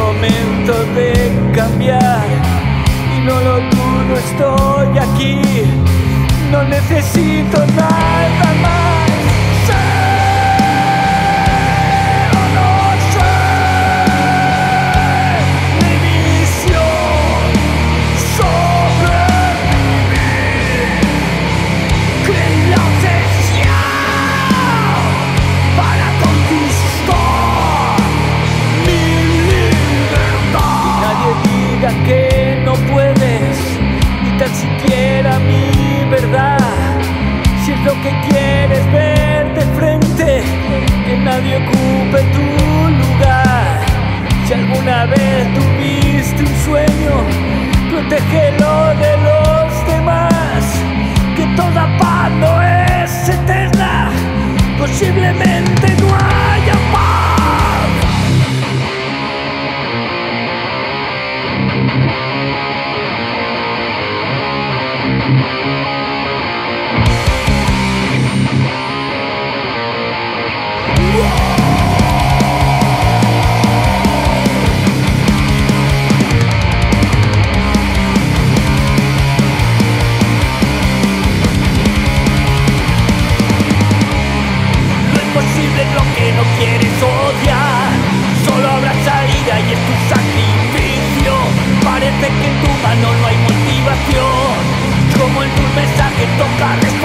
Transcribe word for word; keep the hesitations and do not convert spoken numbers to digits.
momento de cambiar y no lo dudo, estoy aquí, no necesito nada más. Que no puedes ni tan siquiera mi verdad. Si es lo que quieres ver de frente, que nadie ocupe tu lugar. Si alguna vez tuviste un sueño, protégelo de los demás. Que toda paz no es eterna, posiblemente no haya paz. Lo que no quieres odiar, solo habrá salida y es tu sacrificio. Parece que en tu mano no hay motivación, como en tu mensaje toca